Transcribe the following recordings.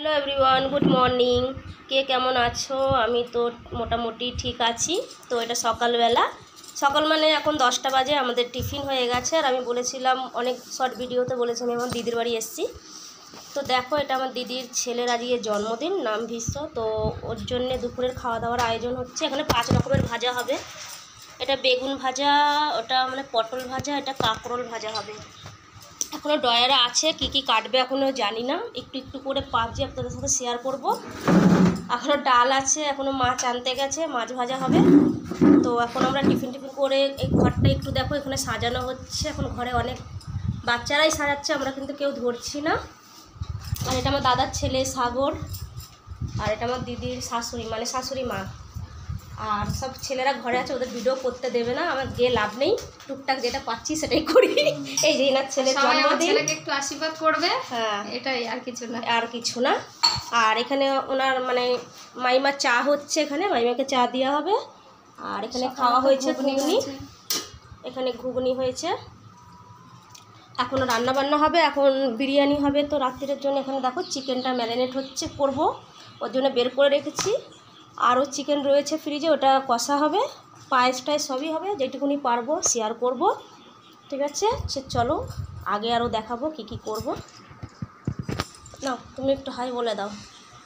Hello everyone, good morning. কে কেমন আছো? আমি তো মোটামুটি ঠিক আছি। তো এটা সকালবেলা, সকাল মানে এখন 10টা বাজে। আমাদের টিফিন হয়ে গেছে। আর আমি বলেছিলাম অনেক শর্ট ভিডিওতে বলেছি আমি আমার দিদির বাড়ি এসেছি। তো দেখো, এটা আমার দিদির ছেলের আজকে জন্মদিন, নাম ভীষ্ম। তো ওর জন্যে দুপুরের খাওয়া দাওয়ার আয়োজন হচ্ছে। এখানে 5 রকমের ভাজা হবে। এটা বেগুন ভাজা, ওটা মানে পটল ভাজা, এটা কাঁকরোল ভাজা হবে। এখনও ডয়ারে আছে, কি কি কাটবে এখনও জানি না। একটু একটু করে পাবজি আপনাদের সাথে শেয়ার করব। এখনও ডাল আছে, এখনও মাছ আনতে গেছে, মাছ ভাজা হবে। তো এখন আমরা টিফিন করে এই ঘরটা একটু দেখো, এখানে সাজানো হচ্ছে। এখন ঘরে অনেক বাচ্চারাই সাজাচ্ছে, আমরা কিন্তু কেউ ধরছি না। আর এটা আমার দাদার ছেলে সাগর, আর এটা আমার দিদির শাশুড়ি মানে শাশুড়ি মা। আর সব ছেলেরা ঘরে আছে, ওদের ভিডিও করতে দেবে না। আমার গিয়ে লাভ নেই, টুকটাক যেটা পাচ্ছি সেটাই করি। এই যে এনার ছেলের জন্মদিন, ছেলেকে একটু আশীর্বাদ করবে, হ্যাঁ এটাই, আর কিছু না, আর কিছু না। আর এখানে ওনার মানে মাইমার চা হচ্ছে, এখানে মাইমাকে চা দেওয়া হবে। আর এখানে খাওয়া হয়েছে ঘুগনি, এখানে ঘুগনি হয়েছে। এখনও রান্না বান্না হবে, এখন বিরিয়ানি হবে। তো রাত্রির জন্য এখানে দেখো চিকেনটা ম্যারিনেট হচ্ছে, করব ওর জন্য বের করে রেখেছি। আরও চিকেন রয়েছে ফ্রিজে, ওটা কষা হবে, পায়েস টায়েস সবই হবে। যেটুকুনি পারবো শেয়ার করব, ঠিক আছে? সে চলো আগে আরও দেখাবো কি কি করব। না তুমি একটু হাই বলে দাও।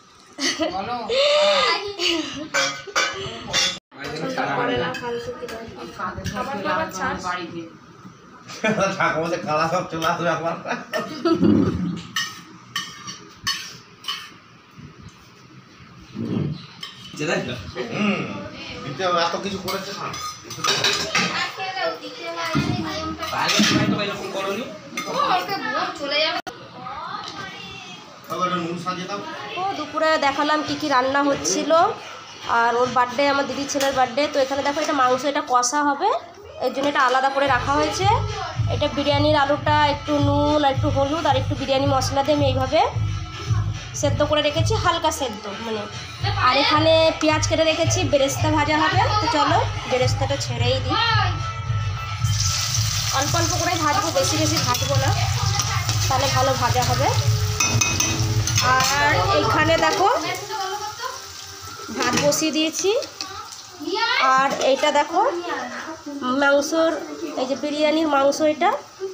এত কিছু করেছে না, ও দুপুরে দেখালাম কি কি রান্না হচ্ছিল। আর ওর বার্থডে, আমার দিদির ছেলের বার্থডে। তো এখানে দেখো, এটা মাংস, এটা কষা হবে, এর জন্য এটা আলাদা করে রাখা হয়েছে। এটা বিরিয়ানির আলুটা একটু নুন আর একটু হলুদ আর একটু বিরিয়ানি মশলা দিয়ে আমি এইভাবে সেদ্ধ করে রেখেছি, হালকা সেদ্ধ মানে। আর এখানে পেঁয়াজ কেটে রেখেছি, বেরেস্তা ভাজা হবে। তো চলো বেরেস্তাটা ছেড়েই দিই, অল্প অল্প করে ভাজবো, বেশি বেশি ভাজবো না, তাহলে ভালো ভাজা হবে। আর এইখানে দেখো ভাত বসিয়ে দিয়েছি। আর এইটা দেখো মাংসর, এই যে বিরিয়ানির মাংস, এটা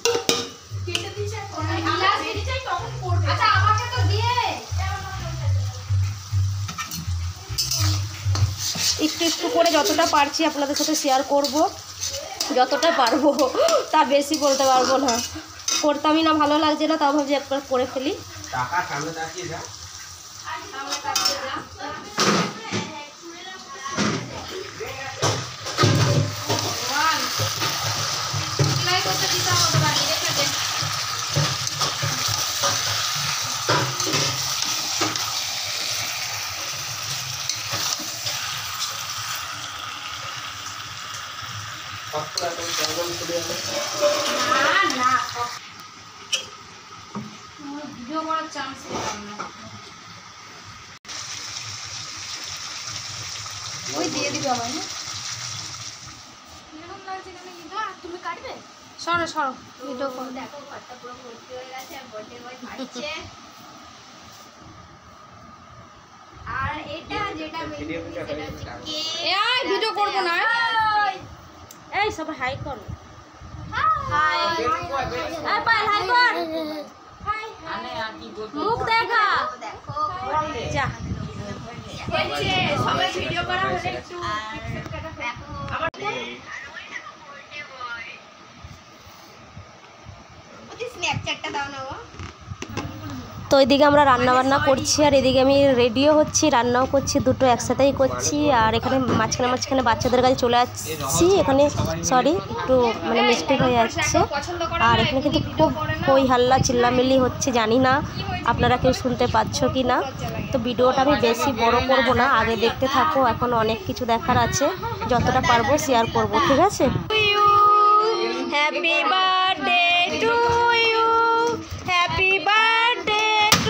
একটু একটু করে যতটা পারছি আপনাদের সাথে শেয়ার করব, যতটা পারবো, তা বেশি বলতে পারবো না। করতামই না, ভালো লাগছে না, তাও ভাবছি একবার করে ফেলি। ভিডিও করার চান্স পেলাম না। ওই দিয়ে দিবে আমার, না এরকম লাগছে কেন? কিন্তু তুমি কাটবে, সরো সরো, ভিডিও করো। দেখো ঘরটা পুরো ভর্তি হয়ে গেছে, আর বটে ওই ভাজছে। আর এটা যেটা ভিডিও সেটা হচ্ছে কে, এই ভিডিও করব না। এই সব হাই কর, হাই এই পাল হাই কর, হাই মুখ দেখা, দেখো যা হচ্ছে সবাই ভিডিও করা হলে একটু দেখো। আমার ওই স্ন্যাপচ্যাটটা দাও না গো। তো এদিকে আমরা রান্না বান্না করছি, আর এদিকে আমি রেডিও হচ্ছি, রান্নাও করছি, দুটো একসাথেই করছি। আর এখানে মাঝখানে বাচ্চাদের কাছে চলে আসছি। এখানে সরি একটু মানে মিস্টেক হয়ে যাচ্ছে। আর এখানে কিন্তু খুব হই হাল্লা চিল্লামিল্লি হচ্ছে, জানি না আপনারা কেউ শুনতে পাচ্ছ কি না। তো ভিডিওটা আমি বেশি বড় করব না, আগে দেখতে থাকো, এখন অনেক কিছু দেখার আছে, যতটা পারবো শেয়ার করব, ঠিক আছে? Happy birthday to you, happy birthday to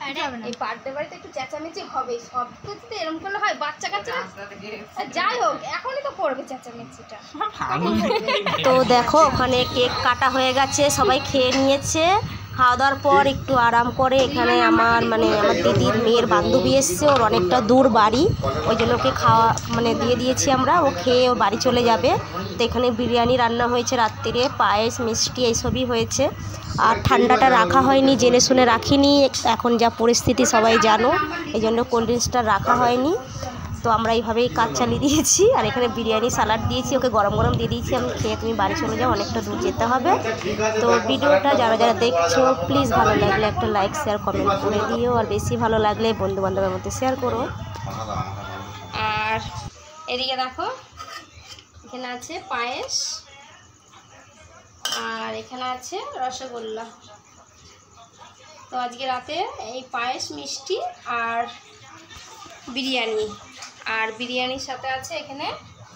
এই বার্থডে বাড়িতে একটু চেঁচামেচি হবে, সব কিছুতে এরকম করলে হয়? বাচ্চা কাচ্চা যাই হোক এখনই তো করবে চেঁচামেচিটা। তো দেখো ওখানে কেক কাটা হয়ে গেছে, সবাই খেয়ে নিয়েছে। খাওয়া দাওয়ার পর একটু আরাম করে এখানে আমার দিদির মেয়ের বান্ধবী এসছে, ওর অনেকটা দূর বাড়ি, ওই জন্য ওকে খাওয়া দিয়ে দিয়েছি আমরা, ও খেয়ে ও বাড়ি চলে যাবে। তো এখানে বিরিয়ানি রান্না হয়েছে রাত্রিরে, পায়েস মিষ্টি এইসবই হয়েছে। আর ঠান্ডাটা রাখা হয়নি, জেনে শুনে রাখিনি, এখন যা পরিস্থিতি সবাই জানো, এই জন্য কোল্ড ড্রিঙ্কসটা রাখা হয়নি। তো আমরা এইভাবেই কাজ চালিয়ে দিয়েছি। আর এখানে বিরিয়ানি সালাড দিয়েছি, ওকে গরম গরম দিয়ে দিয়েছি, আমি খেয়ে তুমি বাড়ি চলে যাও, অনেকটা দূর যেতে হবে। তো ভিডিওটা যারা যারা দেখছো প্লিজ ভালো লাগলে একটা লাইক শেয়ার কমেন্ট করে দিও, আর বেশি ভালো লাগলে বন্ধু বান্ধবের মধ্যে শেয়ার করো। আর এদিকে দেখো এখানে আছে পায়েস, আর এখানে আছে রসগোল্লা। তো আজকে রাতে এই পায়েস মিষ্টি আর বিরিয়ানি, আর বিরিয়ানির সাথে আছে এখানে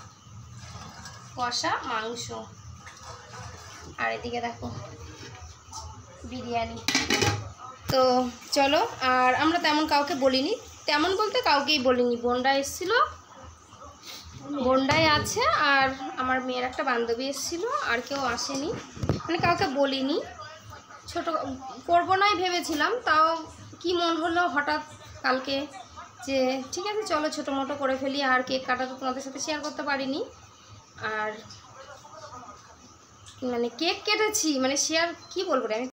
কষা মাংস। আর এদিকে দেখো বিরিয়ানি। তো চলো, আর আমরা তেমন কাউকে বলিনি, তেমন বলতে কাউকেই বলিনি। বোনরা এসেছিল, বোনরাই আছে, আর আমার মেয়ের একটা বান্ধবী এসেছিল, আর কেউ আসেনি, কাউকে বলিনি। ছোট করবো নাই ভেবেছিলাম, তাও কি মন হলো হঠাৎ কালকে যে ঠিক আছে চলো ছোটো মোটো করে ফেলি। আর কেক কাটা তো তোমাদের সাথে শেয়ার করতে পারিনি, আর কেক কেটেছি শেয়ার কি বলবো রে আমি।